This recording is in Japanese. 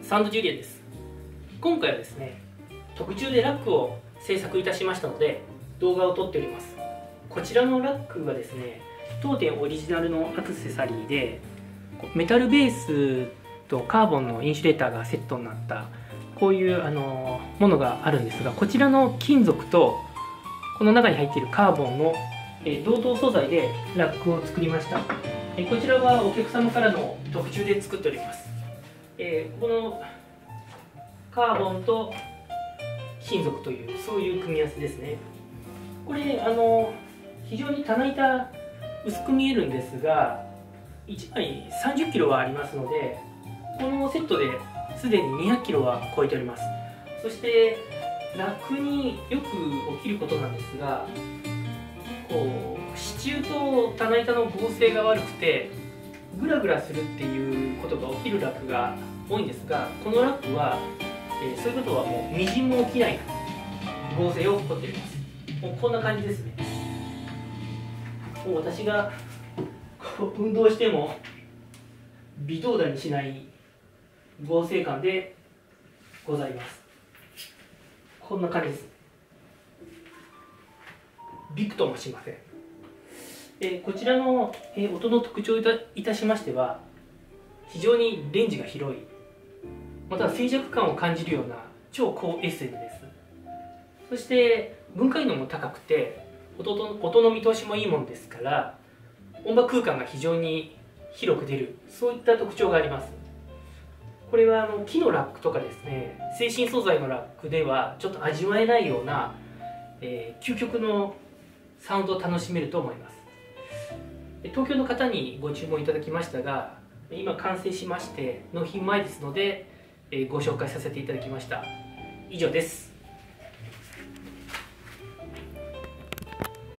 サウンドジュリアです。今回はですね、特注でラックを制作いたしましたので動画を撮っております。こちらのラックはですね、当店オリジナルのアクセサリーでメタルベースとカーボンのインシュレーターがセットになったこういうものがあるんですが、こちらの金属とこの中に入っているカーボンの同等素材でラックを作りました。こちらはお客様からの特注で作っております。このカーボンと金属というそういう組み合わせですね。これ非常に棚板薄く見えるんですが、1枚30キロはありますので、このセットですでに200キロは超えております。そしてラックによく起きることなんですが、支柱と棚板の合成が悪くてグラグラするっていうことが起きるラックが多いんですが、このラックは、そういうことはもうみじんも起きない合成を起こっております。もうこんな感じですね。もう私が運動しても微動だにしない合成感でございます。こんな感じです。びくともしません。こちらの音の特徴いたしましては、非常にレンジが広い、または静寂感を感じるような超高 SM です。そして分解能も高くて音の見通しもいいものですから、音場空間が非常に広く出る、そういった特徴があります。これは木のラックとかですね、精神素材のラックではちょっと味わえないような、究極のサウンドを楽しめると思います。東京の方にご注文いただきましたが、今完成しまして納品前ですので、ご紹介させていただきました。以上です。